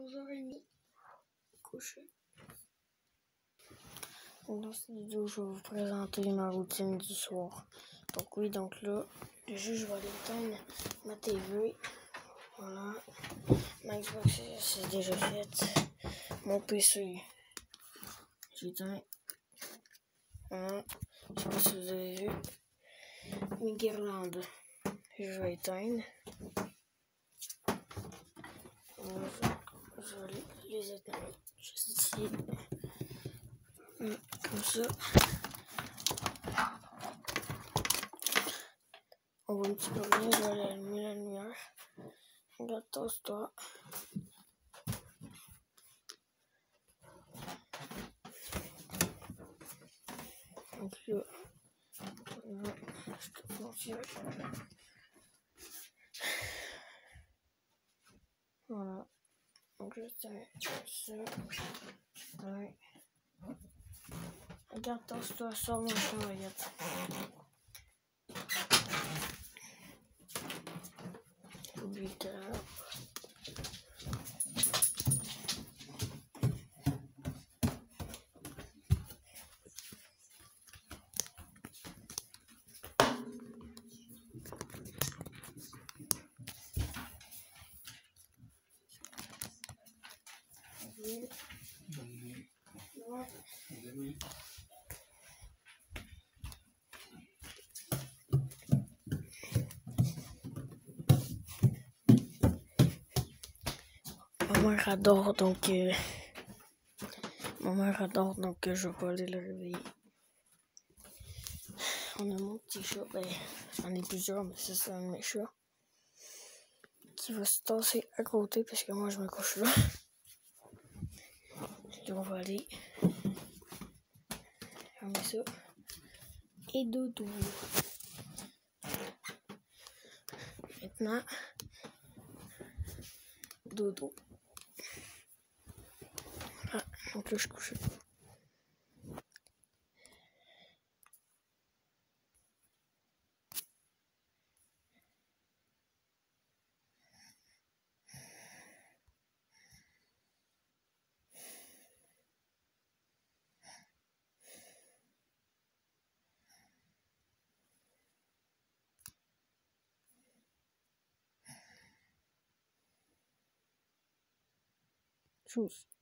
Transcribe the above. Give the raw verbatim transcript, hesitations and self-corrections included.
onze heures trente. Couché. Dans cette vidéo, je vais vous présenter ma routine du soir. Donc oui, donc là, déjà je vais aller éteindre ma T V. Voilà. Ma Xbox, c'est déjà fait. Mon P C, j'éteins. Voilà. Je sais pas si vous avez vu. Mes guirlandes, je vais éteindre. Voilà, je, je vais les éteindre juste ici. Comme ça. On va un petit peu bien, je vais allumer la lumière. Regarde, tosse-toi. Donc là, là, je te confirme. Voilà. Donc je tiens ça. Ouais. Regarde, tosse-toi, sors mon champ, regarde. Oublie ta lampe. Oui. Ouais. Ma mère adore, donc euh, ma mère adore, donc euh, je vais pas aller le réveiller. On a mon petit chat, ben j'en ai plusieurs, mais c'est ça un de mes chats qui va se tasser à côté parce que moi je me couche là. Et on va aller fermer ça. Et dodo. Maintenant, dodo. Ah, donc là je suis couché. Tchuss.